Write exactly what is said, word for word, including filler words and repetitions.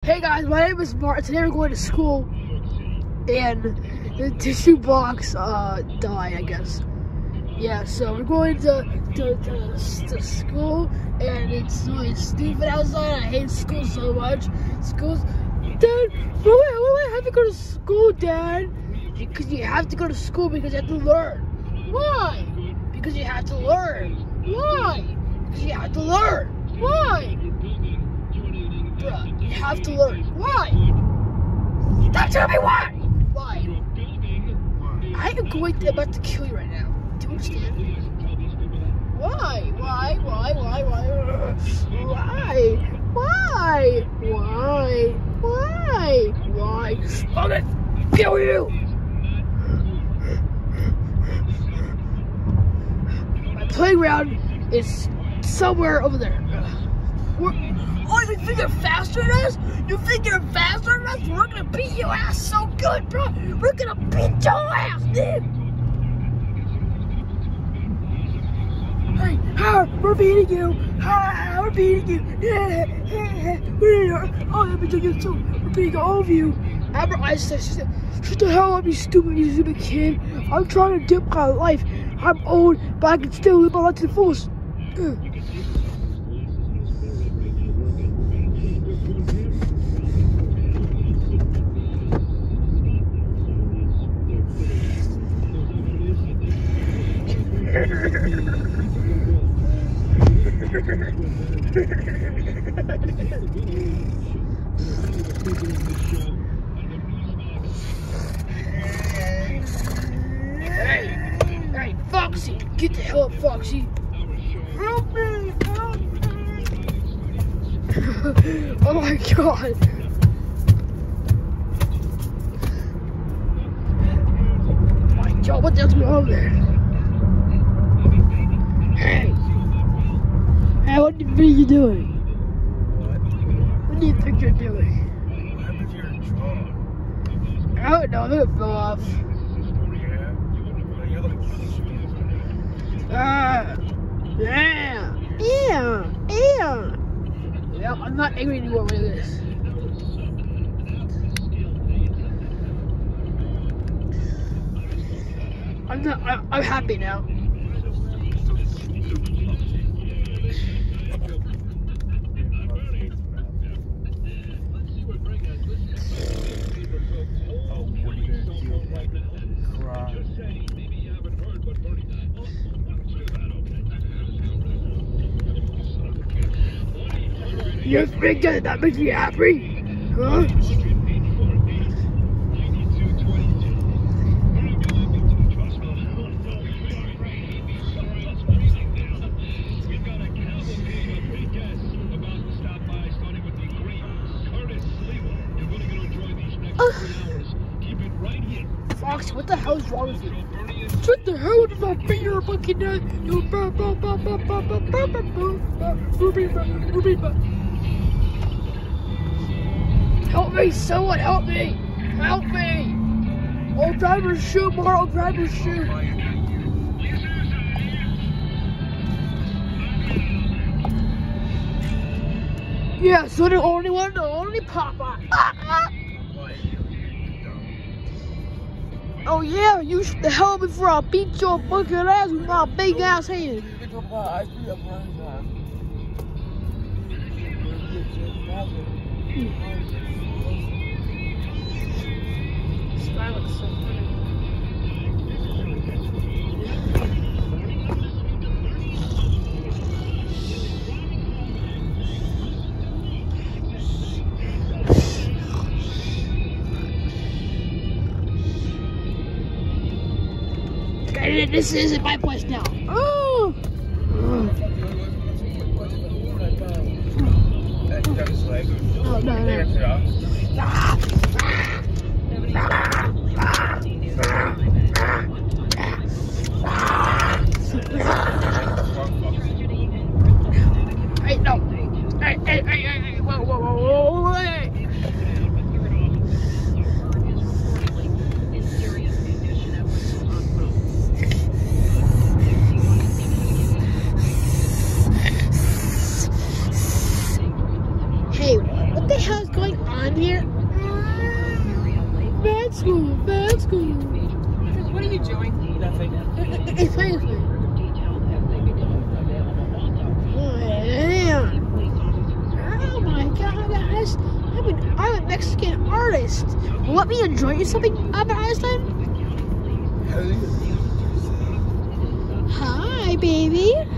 Hey guys, my name is Mark. Today we're going to school, and the tissue box uh died, I guess. Yeah, so we're going to to, to, to school, and it's really stupid outside. I hate school so much. School's Dad, why do I have to go to school, Dad? Because you have to go to school because you have to learn. Why? Because you have to learn. Why? Because you have to learn. Why? Bruh, you have to learn. Why? Don't tell me why! Why? I am going to, about to kill you right now. Do you understand? Why? Why? Why? Why? Why? Why? Why? Why? Why? Why? I'm gonna kill you! My playground is somewhere over there. We're, oh, you think you're faster than us? You think you're faster than us? We're gonna beat your ass so good, bro. We're gonna beat your ass, dude. Hey, hi, we're beating you. Hi, we're beating you. Yeah, yeah, yeah. Oh, let me tell you too. We're beating all of you. Albert Einstein said, "Shut the hell up, you stupid, you stupid kid. I'm trying to dip my life. I'm old, but I can still live my life to the fullest." Uh. Hey, hey, Foxy, get the hell up, Foxy. Help me, help me. Oh my God. Oh my God, what the hell's going on there? Hey. Hey, what do you you doing? What do you think you're doing? What happened to your jaw? I don't know, it fell off. Ah, yeah, yeah, yeah. Well, I'm not angry anymore with this. I'm not, I, I'm happy now. You think that that makes me happy? Huh? Foxy, what the hell is wrong with you? What the hell is my finger fucking at? You ba ba ba ba ba ba ba ba ba Ruby ba Ruby ba. Help me, someone help me! Help me! Old driver's shoe, more old driver's shoe. Yeah, so the only one, the only Papa. Ah, ah. Oh yeah, you shoot the hell before I beat your fucking ass with my big ass hand. This guy looks so funny. This isn't my place now. Oh! No, no, no. Ah! Hey, no. Hey, hey, hey, hey, whoa, whoa, whoa, whoa, hey. What the hell is going on band here. Bad school, bad school. What are you doing? Nothing. It's playing with me. Oh my god, guys. I'm, an, I'm a Mexican artist. Let me enjoy you something about Einstein. Hi, baby.